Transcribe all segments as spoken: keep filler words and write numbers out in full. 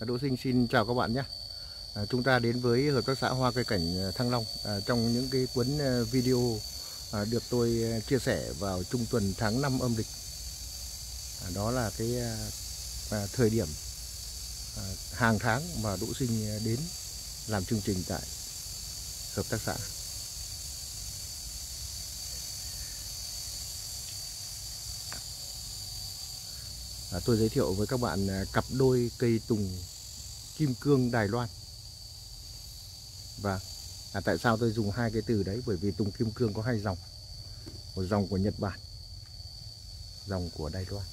Đỗ Sinh xin chào các bạn nhé. À, chúng ta đến với hợp tác xã Hoa Cây Cảnh Thăng Long. À, trong những cái cuốn video à, được tôi chia sẻ vào trung tuần tháng năm âm lịch, à, đó là cái à, thời điểm à, hàng tháng mà Đỗ Sinh đến làm chương trình tại hợp tác xã. À, tôi giới thiệu với các bạn à, cặp đôi cây tùng kim cương Đài Loan. Và à, tại sao tôi dùng hai cái từ đấy? Bởi vì tùng kim cương có hai dòng, một dòng của Nhật Bản, dòng của Đài Loan.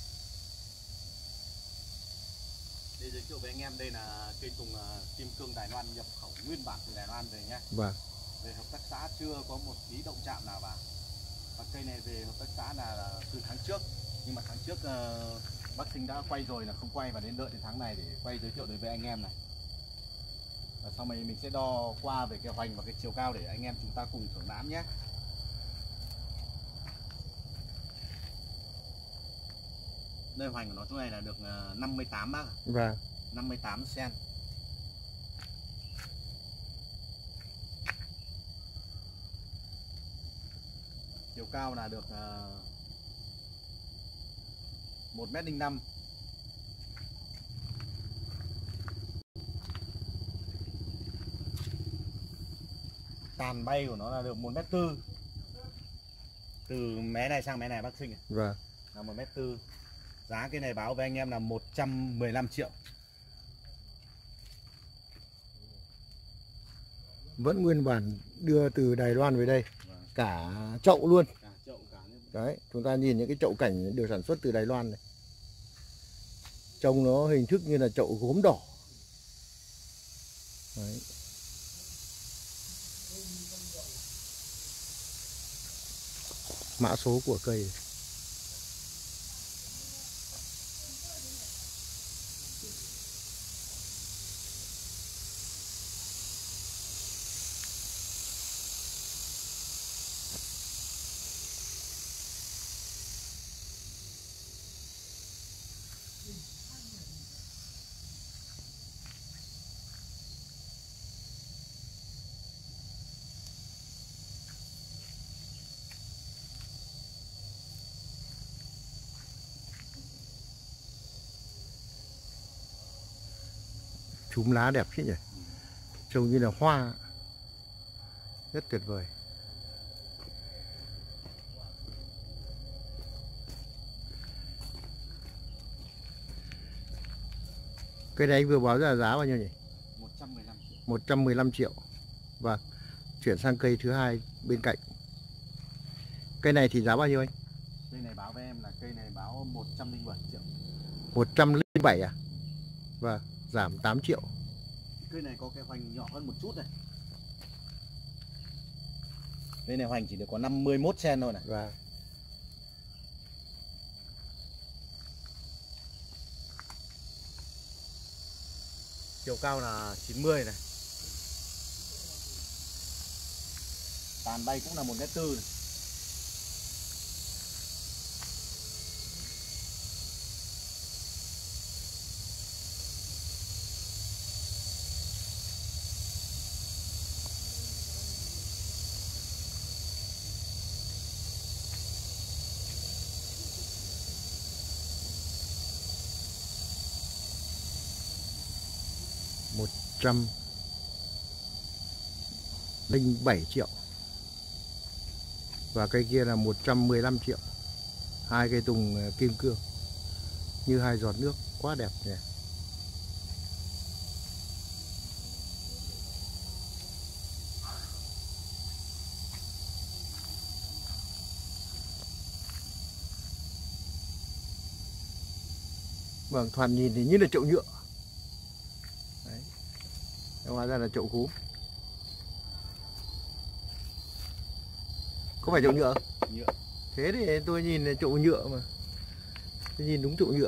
Để giới thiệu với anh em, đây là cây tùng uh, kim cương Đài Loan nhập khẩu nguyên bản từ Đài Loan về nhé. Vâng. Về hợp tác xã chưa có một tí động chạm nào vào. Và cây này về hợp tác xã là, là từ tháng trước, nhưng mà tháng trước uh, bác Sinh đã quay rồi là không quay, và đến đợi đến tháng này để quay giới thiệu đến với anh em này. Và sau này mình sẽ đo qua về cái hoành và cái chiều cao để anh em chúng ta cùng thưởng lãm nhé. Đây hoành của nó chỗ này là được năm mươi tám bác. Vâng. năm mươi tám xen. Chiều cao là được uh, một mét linh năm. Tàn bay của nó là được một mét tư. Từ mé này sang mé này bác Sinh. Vâng. Là một mét tư. Giá cái này báo với anh em là một trăm mười lăm triệu. Vẫn nguyên bản đưa từ Đài Loan về đây. Vâng. Cả chậu luôn. Cả chậu, cả... Đấy, chúng ta nhìn những cái chậu cảnh được sản xuất từ Đài Loan này. Trông nó hình thức như là chậu gốm đỏ. Đấy. Mã số của cây. Chúm lá đẹp chứ nhỉ, trông như là hoa, rất tuyệt vời. Cây này anh vừa báo ra giá bao nhiêu nhỉ? một trăm mười lăm triệu. một trăm mười lăm triệu. Vâng. Chuyển sang cây thứ hai bên cạnh. Cây này thì giá bao nhiêu anh? Cây này báo với em là cây này báo một trăm linh bảy triệu. một trăm linh bảy à? Vâng, giảm tám triệu. Cây này có cái hoành nhỏ hơn một chút này. Cây này hoành chỉ được có năm mươi mốt xen thôi này. Vâng. Chiều cao là chín mươi này. Tàn bay cũng là một mét tư này. một trăm linh bảy triệu. Và cây kia là một trăm mười lăm triệu. Hai cây tùng kim cương như hai giọt nước, quá đẹp nhỉ. Vâng, thoạt nhìn thì như là chậu nhựa. Đấy. Hóa ra là chậu gốm. Có phải chậu nhựa không? Nhựa. Thế thì tôi nhìn là chậu nhựa mà. Tôi nhìn đúng chậu nhựa.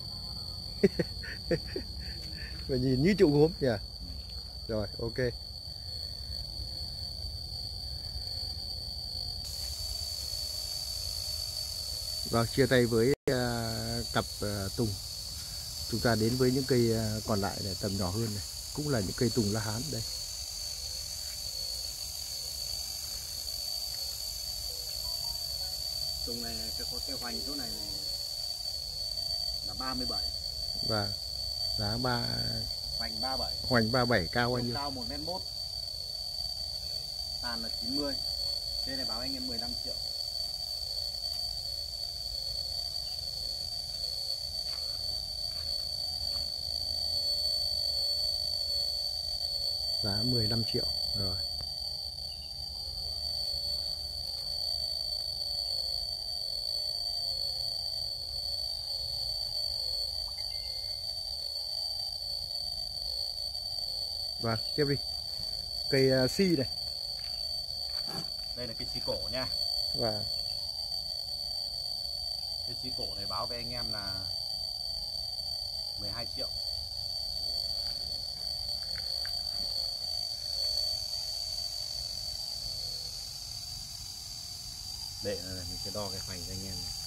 Và nhìn như chậu gốm nhỉ. Rồi, ok. Vâng, chia tay với uh, cặp uh, tùng chúng ta đến với những cây còn lại này, tầm nhỏ hơn này, cũng là những cây tùng lá hán đây. Tùng này cái có cái hoành chỗ này, này là ba mươi bảy. Và giá ba hoành ba mươi bảy. Hoành ba mươi bảy cao bao nhiêu? Cao một mét mốt. Tàn là chín mươi. Đây này báo anh em mười lăm triệu. Giá mười lăm triệu rồi. Vâng, tiếp đi. Cây uh, si này. Đây là cây si cổ nha. Và cây si cổ này báo với anh em là mười hai triệu. Để mình sẽ đo cái khoảnh cho anh em này.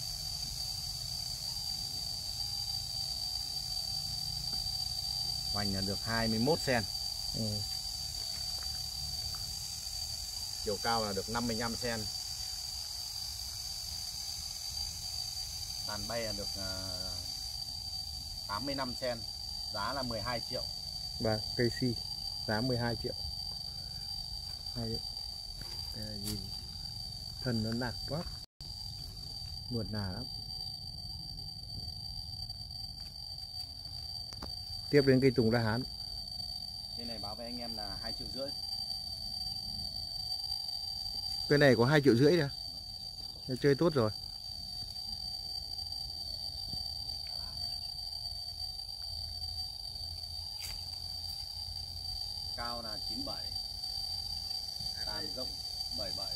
Khoảnh là được hai mươi mốt xen. ừ. Chiều cao là được năm mươi lăm xen. Tàn bay là được tám mươi lăm xen. Giá là mười hai triệu. Và cây si giá mười hai triệu. Hay đấy. Nhìn thân nó nạc quá, nuột nà lắm. Tiếp đến cây tùng lá hán. Cái này báo với anh em là hai triệu rưỡi. Cái này có hai triệu rưỡi nè. Chơi tốt rồi. Cao là chín mươi bảy. Tàn rộng bảy mươi bảy.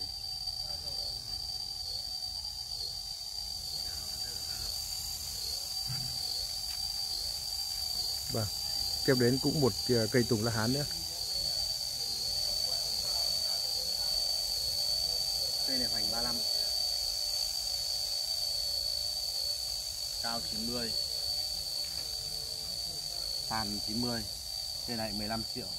Vâng. Tiếp đến cũng một cây tùng lá hán nữa. Cây này hoành ba mươi lăm. Cao chín mươi. Tàn chín mươi. Cây này mười lăm triệu.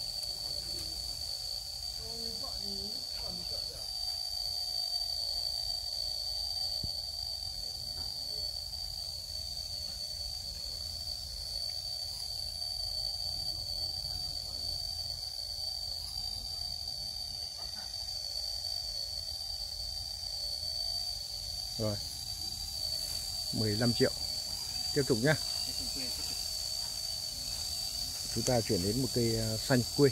Rồi, mười lăm triệu. Tiếp tục nhé. Chúng ta chuyển đến một cây xanh quê.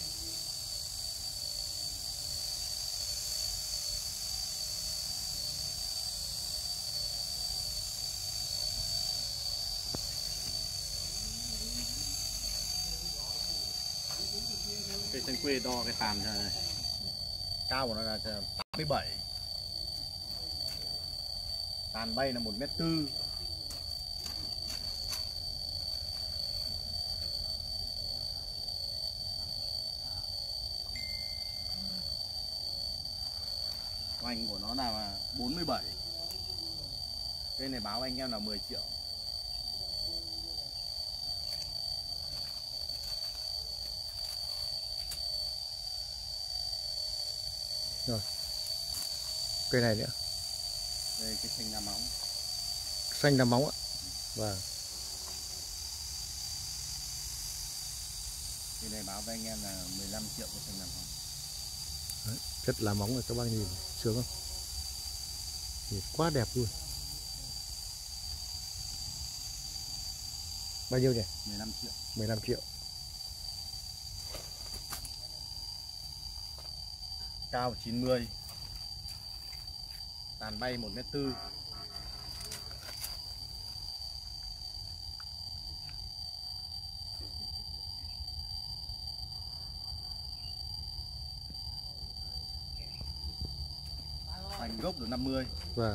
Cây xanh quê đo cái tàn này. Cao của nó là tám mươi bảy. Tàn bay là một mét tư. Hoành của nó là bốn mươi bảy. Cây này báo anh em là mười triệu. Rồi. Cây này nữa. Đây cái xanh lá móng. Xanh lá móng ạ. Vâng. Cây này báo với anh em là mười lăm triệu của xanh lá móng. Đấy, chất lá móng rồi các bác nhìn sướng không? Thì quá đẹp luôn. Bao nhiêu nhỉ? mười lăm triệu. mười lăm triệu. Cao chín mươi. Tàn bay một mét tư. Hoành gốc được năm mươi. Vâng.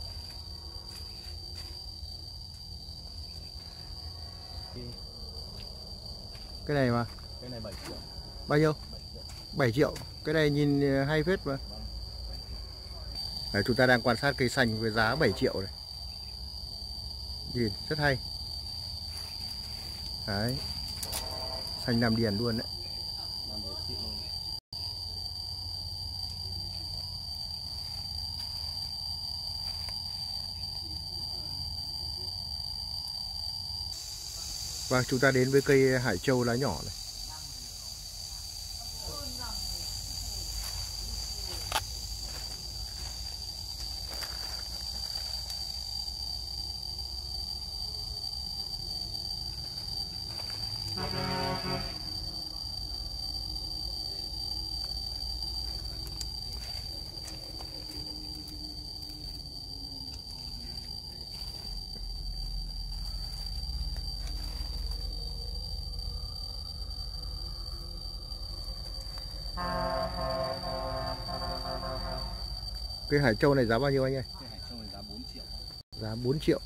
Cái này mà. Cái này bảy triệu. Bao nhiêu? bảy triệu. bảy triệu. Cái này nhìn hay phết mà. Đấy, chúng ta đang quan sát cây xanh với giá bảy triệu này. Nhìn rất hay. Đấy, xanh Nam Điền luôn đấy. Nam Điền xịn luôn. Và chúng ta đến với cây hải châu lá nhỏ này. Cây hải châu này giá bao nhiêu anh ơi? Cây hải châu này giá bốn triệu. Giá bốn triệu.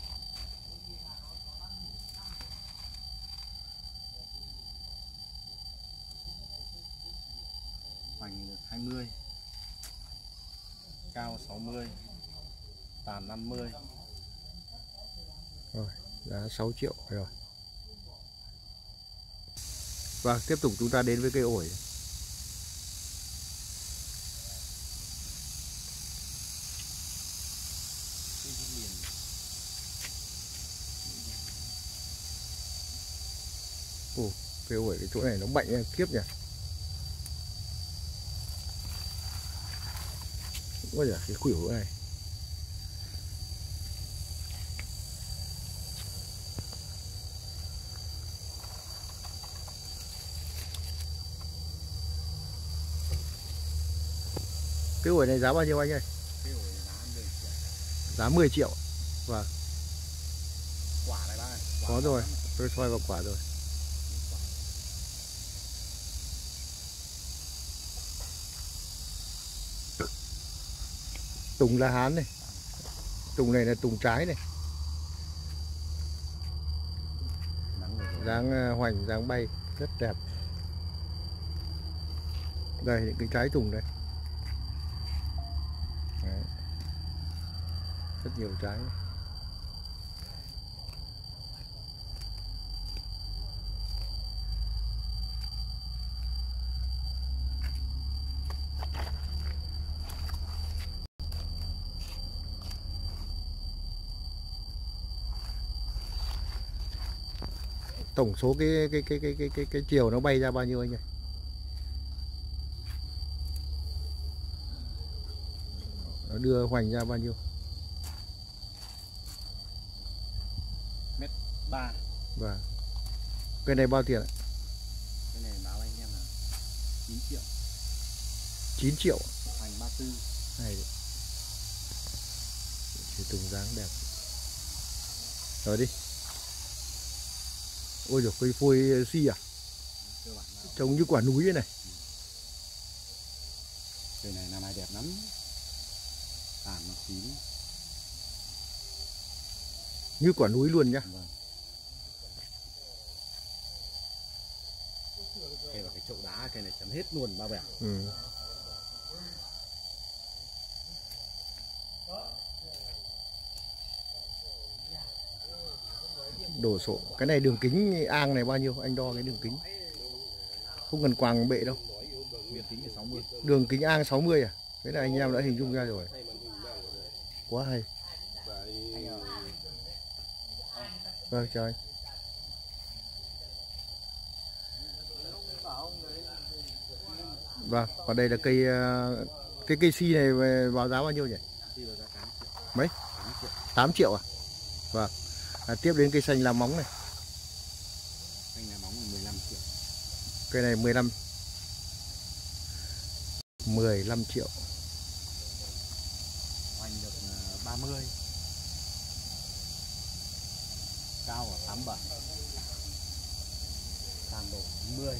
Hoành được hai mươi, cao sáu mươi, tàn năm mươi. Rồi, giá sáu triệu rồi. Và tiếp tục chúng ta đến với cây ổi. Ồ, cây ổi cái chỗ này nó bệnh nha, kiếp nhỉ. Ôi giời, cái khuỷu này. Cái ổi này giá bao nhiêu anh ơi? Cái ổi giá mười triệu. Giá mười triệu. Vâng. Quả này bác ơi. Quả Có rồi, lắm. tôi soi vào quả rồi. Tùng La Hán này. Tùng này là tùng trái này. Dáng hoành, dáng bay rất đẹp. Đây những cái trái tùng đây. Đấy. Rất nhiều trái. Tổng số cái cái cái cái cái cái cái chiều nó bay ra bao nhiêu anh ơi? Nó đưa hoành ra bao nhiêu? Mét ba. Vâng. Cái này bao tiền ạ? Cái này báo anh em là chín triệu. chín triệu. Hoành ba tư. Này. Thì tùng dáng đẹp. Rồi đi. Ôi giời, cây phôi si à? Trông như quả núi ấy này. Cây này năm nay đẹp lắm. Tàn nó chín. Như quả núi luôn nhá. Vâng. Cây vào cái chậu đá, cây này chấm hết luôn bao bẻ. Ừ. Đổ sộ. Cái này đường kính ang này bao nhiêu? Anh đo cái đường kính. Không cần quàng bệ đâu. Đường kính là sáu mươi. Đường kính ang sáu mươi à? Thế là anh em đã hình dung ra rồi. Quá hay. Vâng, chào anh. Vâng, còn đây là cây cái cây si này vào giá bao nhiêu nhỉ? Mấy? tám triệu à? Vâng. À, tiếp đến cây xanh lá móng này. Xanh lá móng mười lăm triệu. Cây này mười lăm. mười lăm triệu. Hoành được ba mươi. Cao ở tám mươi bảy. Tàn độ chín mươi.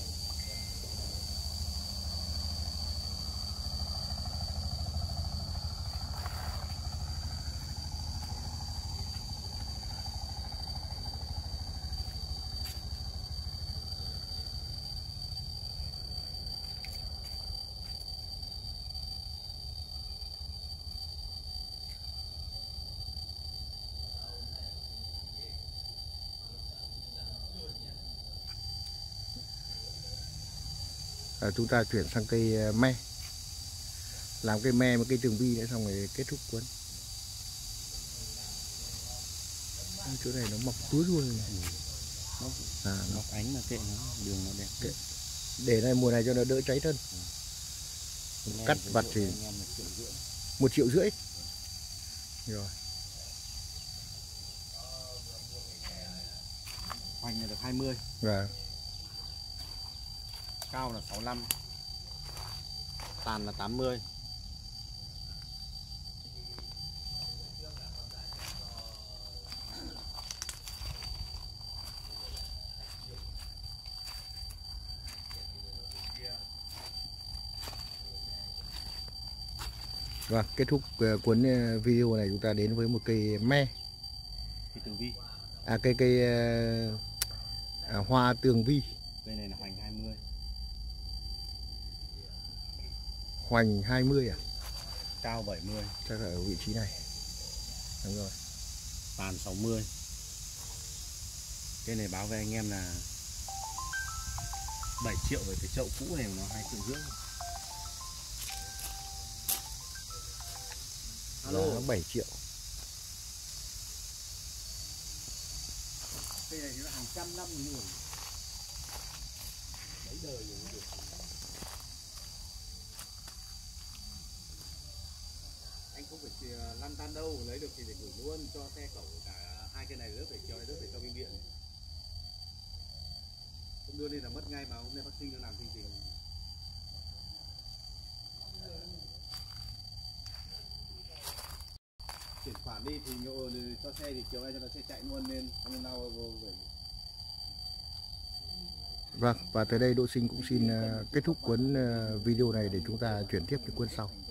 à, chúng ta chuyển sang cây me, làm cây me một cây tường vi nữa xong rồi kết thúc cuốn. Chỗ này nó mọc túi luôn này. Ừ. Mọc, à, mọc ánh mà kệ nó, đường nó đẹp. Kệ. Để này mùa này cho nó đỡ cháy thân. Ừ. Cắt vặt thì một triệu rưỡi. Rồi. Hoành này được hai mươi. Và cao là sáu mươi lăm. Tàn là tám mươi. Vâng, kết thúc uh, cuốn uh, video này chúng ta đến với một cây me. Cây tường vi. À cây cây uh, à, hoa tường vi. Cây này là hoành hai mươi. Hoành hai mươi à? Cao bảy mươi. Chắc là ở vị trí này. Đúng rồi. Tàn sáu mươi. Cây này báo với anh em là bảy triệu với cái chậu cũ này nó hai triệu rưỡi. Alo, bảy triệu. Cây này thì nó hàng trăm năm rồi. Mấy đời rồi mới được. Anh không phải lăn tăn đâu, lấy được thì để gửi luôn cho xe cẩu cả hai cây này rớt phải cho rớt phải cho bệnh viện. Không đưa lên là mất ngay mà hôm nay bác sinh nó làm chương trình. Chuyển khoản đi thì nhộ cho xe thì chiều nay cho nó xe chạy luôn nên không nào vô về. Vâng, và tới đây Đỗ Sinh cũng xin uh, kết thúc cuốn uh, video này để chúng ta chuyển tiếp những cuốn sau.